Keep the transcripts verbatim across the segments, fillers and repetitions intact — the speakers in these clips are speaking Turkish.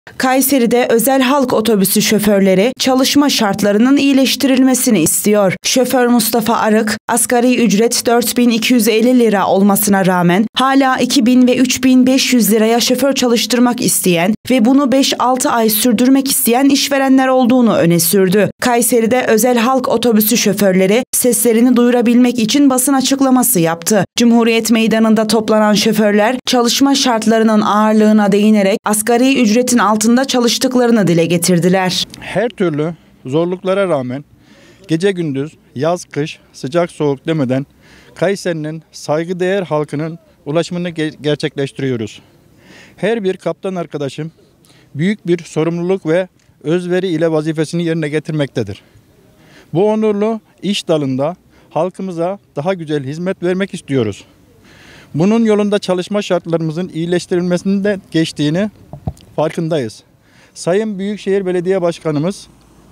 Kayseri'de özel halk otobüsü şoförleri çalışma şartlarının iyileştirilmesini istiyor. Şoför Mustafa Arık, asgari ücret dört bin iki yüz elli lira olmasına rağmen hala iki bin ve üç bin beş yüz liraya şoför çalıştırmak isteyen ve bunu beş altı ay sürdürmek isteyen işverenler olduğunu öne sürdü. Kayseri'de özel halk otobüsü şoförleri seslerini duyurabilmek için basın açıklaması yaptı. Cumhuriyet Meydanı'nda toplanan şoförler çalışma şartlarının ağırlığına değinerek asgari ücretin altında çalıştıklarını dile getirdiler. Her türlü zorluklara rağmen gece gündüz, yaz kış, sıcak soğuk demeden Kayseri'nin saygıdeğer halkının ulaşımını ge- gerçekleştiriyoruz. Her bir kaptan arkadaşım büyük bir sorumluluk ve özveri ile vazifesini yerine getirmektedir. Bu onurlu iş dalında halkımıza daha güzel hizmet vermek istiyoruz. Bunun yolunda çalışma şartlarımızın iyileştirilmesinden geçtiğini farkındayız. Sayın Büyükşehir Belediye Başkanımız,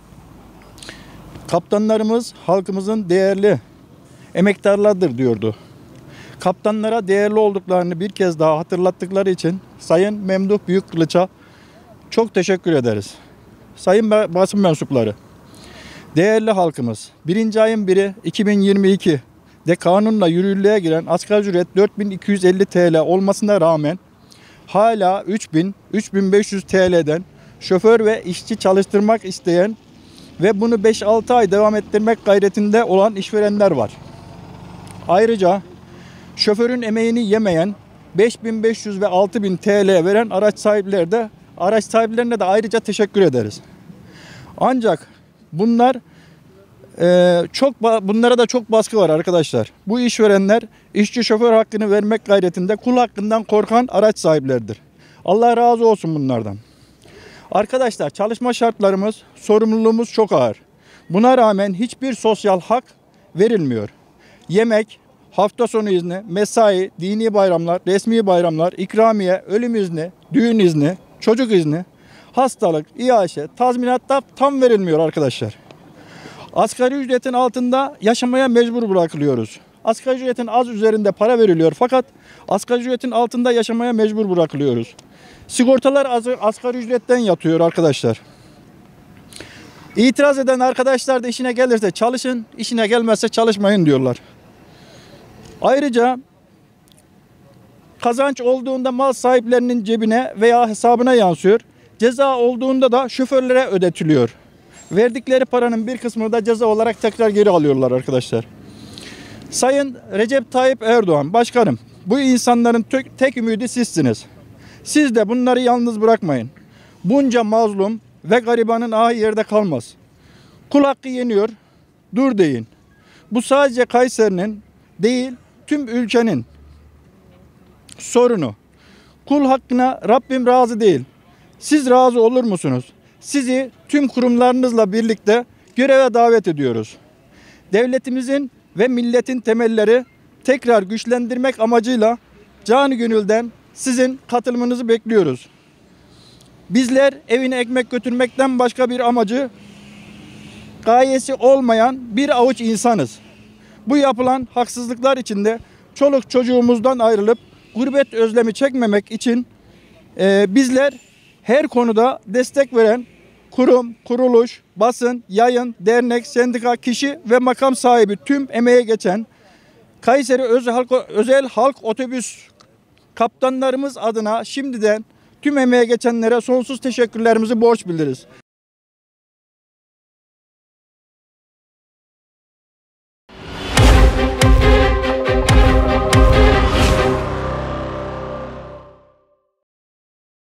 kaptanlarımız halkımızın değerli emektarlarıdır diyordu. Kaptanlara değerli olduklarını bir kez daha hatırlattıkları için Sayın Memduh Büyükkılıç'a çok teşekkür ederiz. Sayın basın mensupları, değerli halkımız, birinci ayın biri iki bin yirmi iki'de kanunla yürürlüğe giren asgari ücret dört bin iki yüz elli TL olmasına rağmen hala üç bin üç bin beş yüz TL'den şoför ve işçi çalıştırmak isteyen ve bunu beş altı ay devam ettirmek gayretinde olan işverenler var. Ayrıca şoförün emeğini yemeyen beş bin beş yüz ve altı bin TL veren araç sahipleri de araç sahiplerine de ayrıca teşekkür ederiz. Ancak bunlar e, çok bunlara da çok baskı var arkadaşlar. Bu işverenler işçi şoför hakkını vermek gayretinde kul hakkından korkan araç sahipleridir. Allah razı olsun bunlardan. Arkadaşlar, çalışma şartlarımız, sorumluluğumuz çok ağır. Buna rağmen hiçbir sosyal hak verilmiyor. Yemek, hafta sonu izni, mesai, dini bayramlar, resmi bayramlar, ikramiye, ölüm izni, düğün izni, çocuk izni, hastalık, iaşe, tazminat da tam verilmiyor arkadaşlar. Asgari ücretin altında yaşamaya mecbur bırakılıyoruz. Asgari ücretin az üzerinde para veriliyor fakat asgari ücretin altında yaşamaya mecbur bırakılıyoruz. Sigortalar az, asgari ücretten yatıyor arkadaşlar. İtiraz eden arkadaşlar da işine gelirse çalışın, işine gelmezse çalışmayın diyorlar. Ayrıca kazanç olduğunda mal sahiplerinin cebine veya hesabına yansıyor. Ceza olduğunda da şoförlere ödetiliyor. Verdikleri paranın bir kısmını da ceza olarak tekrar geri alıyorlar arkadaşlar. Sayın Recep Tayyip Erdoğan, başkanım, bu insanların tek, tek ümidi sizsiniz. Siz de bunları yalnız bırakmayın. Bunca mazlum ve garibanın ahı yerde kalmaz. Kul hakkı yeniyor, dur deyin. Bu sadece Kayseri'nin değil, tüm ülkenin sorunu. Kul hakkına Rabbim razı değil. Siz razı olur musunuz? Sizi tüm kurumlarınızla birlikte göreve davet ediyoruz. Devletimizin ve milletin temelleri tekrar güçlendirmek amacıyla canı gönülden sizin katılımınızı bekliyoruz. Bizler evine ekmek götürmekten başka bir amacı, gayesi olmayan bir avuç insanız. Bu yapılan haksızlıklar içinde çoluk çocuğumuzdan ayrılıp gurbet özlemi çekmemek için e, bizler her konuda destek veren kurum, kuruluş, basın, yayın, dernek, sendika, kişi ve makam sahibi tüm emeğe geçen Kayseri Özel Halk, Özel Halk Otobüs kaptanlarımız adına şimdiden tüm emeğe geçenlere sonsuz teşekkürlerimizi borç bildiririz.